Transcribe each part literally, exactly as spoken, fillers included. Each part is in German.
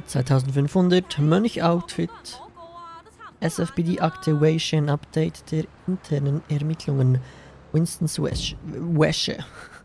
zweitausendfünfhundert, Mönch-Outfit, S F B D Activation, Update der internen Ermittlungen, Winstons Wäsche. Wäsche.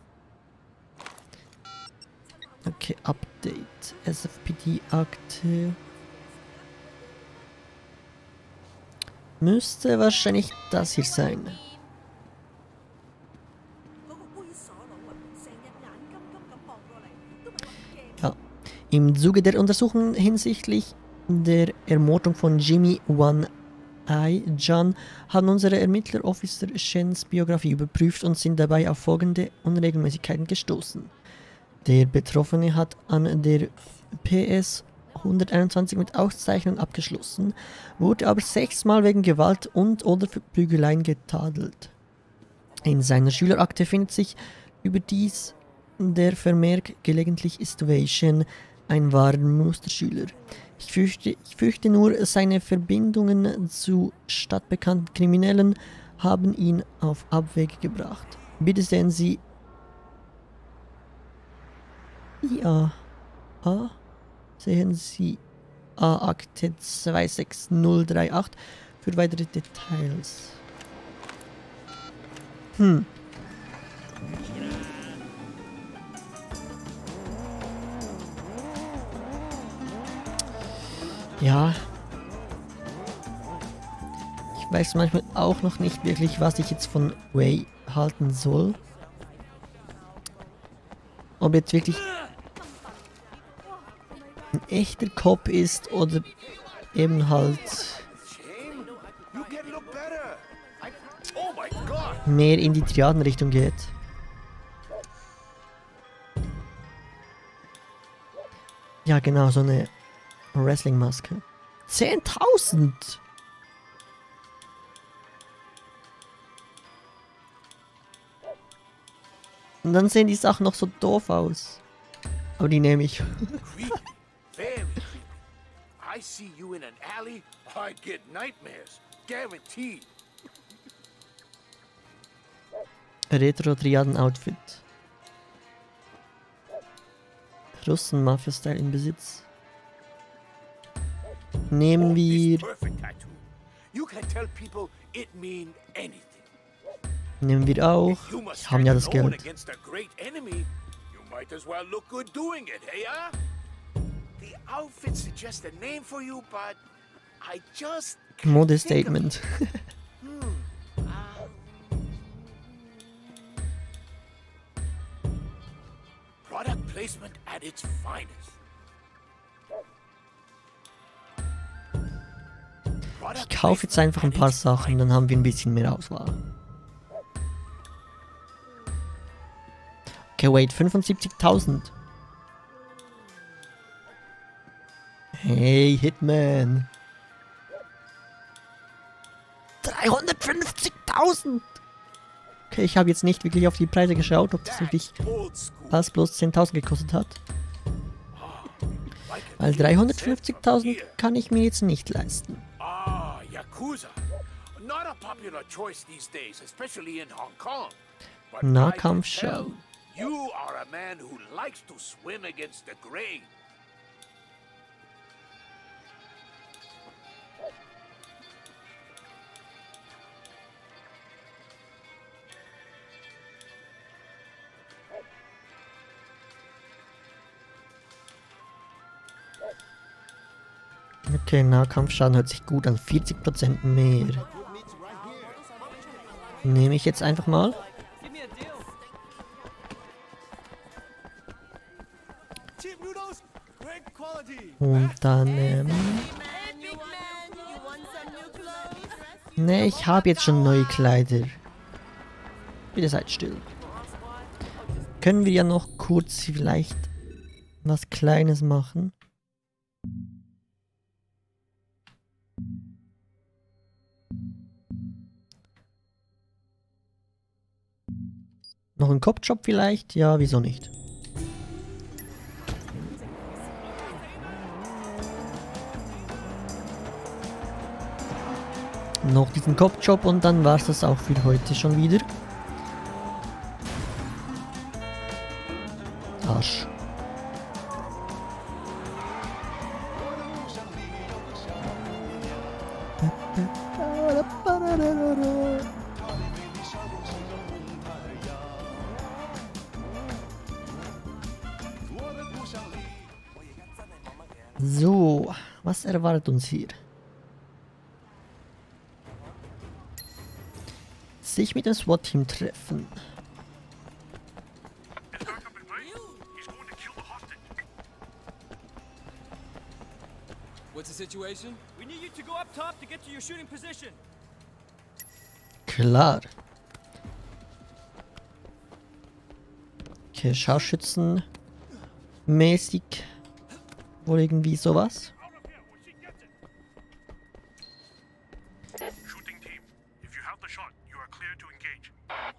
Okay, Update, S F B D Akte. Müsste wahrscheinlich das hier sein. Ja. Im Zuge der Untersuchungen hinsichtlich der Ermordung von Jimmy One Eye John haben unsere Ermittler Officer Shens Biografie überprüft und sind dabei auf folgende Unregelmäßigkeiten gestoßen. Der Betroffene hat an der P S hunderteinundzwanzig mit Auszeichnung abgeschlossen, wurde aber sechsmal wegen Gewalt und oder Verprügeleien getadelt. In seiner Schülerakte findet sich überdies der Vermerk gelegentlich ist Weischen ein wahrer Musterschüler. Ich fürchte, ich fürchte nur, seine Verbindungen zu stadtbekannten Kriminellen haben ihn auf Abwege gebracht. Bitte sehen Sie I A A. Sehen Sie A-Akte zwei sechs null drei acht für weitere Details. Hm. Ja. Ich weiß manchmal auch noch nicht wirklich, was ich jetzt von Way halten soll. Ob jetzt wirklich ein echter Cop ist oder eben halt mehr in die Triadenrichtung geht. Ja genau, so eine Wrestling-Maske. zehntausend! Und dann sehen die Sachen noch so doof aus. Aber die nehme ich. I see you in an alley, I get nightmares, guaranteed. Retro-Triaden-Outfit. Russen-Mafia-Style im Besitz. Nehmen wir... Nehmen wir auch. Wir haben ja das Geld. Modestatement. Product placement at its finest. Ich kaufe jetzt einfach ein paar Sachen, dann haben wir ein bisschen mehr Auswahl. Okay, wait, fünfundsiebzigtausend. Hey, Hitman. dreihundertfünfzigtausend. Okay, ich habe jetzt nicht wirklich auf die Preise geschaut, ob das wirklich alles bloß zehntausend gekostet hat. Weil dreihundertfünfzigtausend kann ich mir jetzt nicht leisten. Ah, Yakuza. Not a popular choice these days, especially in Hong Kong. But Nahkampfschau. You are a man who likes to swim against the grain. Okay, Nahkampfschaden hört sich gut an. vierzig Prozent mehr. Nehme ich jetzt einfach mal. Und dann, ähm... Ne, ich habe jetzt schon neue Kleider. Bitte seid still. Können wir ja noch kurz vielleicht was Kleines machen? Noch ein Kopfjob vielleicht? Ja, wieso nicht? Noch diesen Kopfjob und dann war es das auch für heute schon wieder. Arsch. So, was erwartet uns hier? Sich mit dem SWAT-Team treffen. What's the situation? We need you to go up top to get to your shooting position. Klar. Okay, Scharfschützen mäßig. Wohl irgendwie sowas. Shooting team, if you have the shot, you are clear to engage.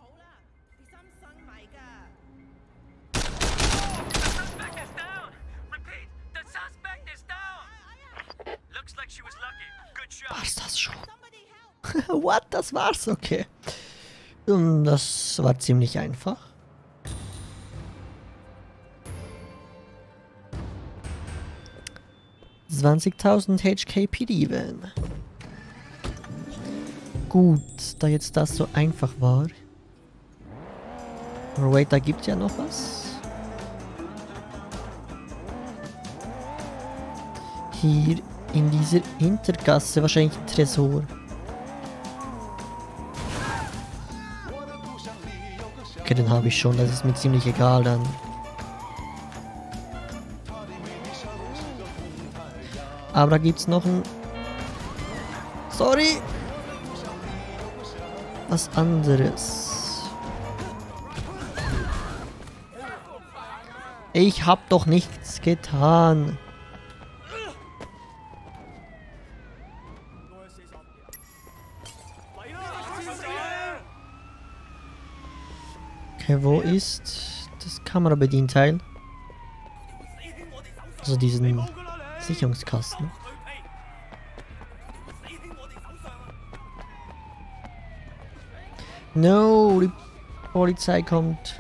The suspect is down. Repeat, the suspect is down. Looks like she was lucky. Good shot. War's das schon? What? Das war's? Okay. Und das war ziemlich einfach. zwanzigtausend H K P D Van. Gut, da jetzt das so einfach war. Oh wait, da gibt's ja noch was. Hier in dieser Hintergasse wahrscheinlich ein Tresor. Okay, den habe ich schon, das ist mir ziemlich egal dann. Aber da gibt's noch ein... Sorry! Was anderes. Ich hab doch nichts getan. Okay, wo ist das Kamerabedienteil? Also diesen Sicherungskasten. No, die Polizei kommt.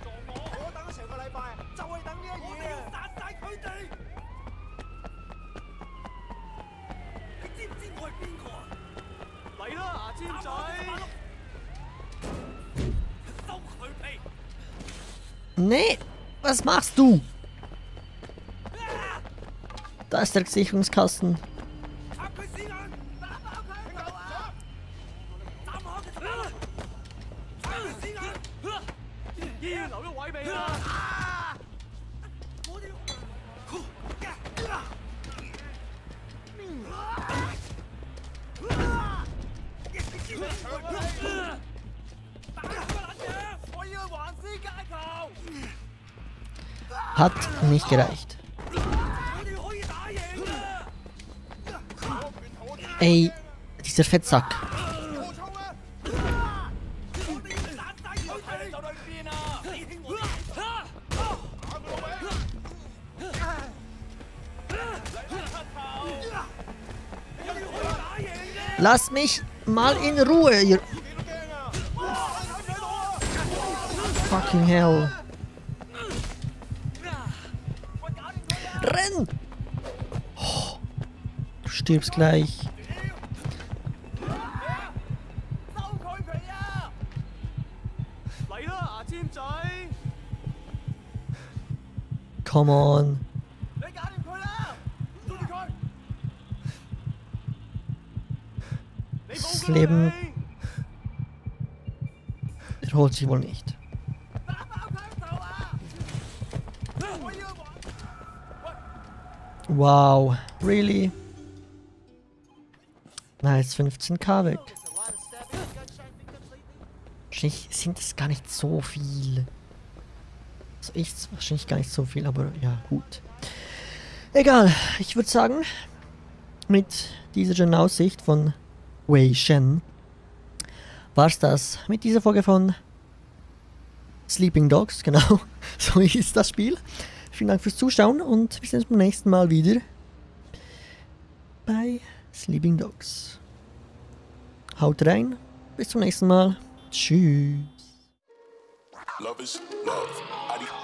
Nee, was machst du? Da ist der Sicherungskasten. Hat nicht gereicht. Ey, dieser Fettsack. Lass mich mal in Ruhe, ihr... Fucking hell. Renn! Oh, du stirbst gleich. Come on. Das Leben erholt sich wohl nicht. Wow, really? Nice, fünfzehn K weg. Wahrscheinlich sind es gar nicht so viel. Also ich wahrscheinlich gar nicht so viel, aber ja, gut. Egal, ich würde sagen, mit dieser schönen Aussicht von Wei Shen war's das mit dieser Folge von Sleeping Dogs, genau, so hieß das Spiel. Vielen Dank fürs Zuschauen und wir sehen uns beim nächsten Mal wieder bei Sleeping Dogs. Haut rein, bis zum nächsten Mal. Tschüss. Love is love.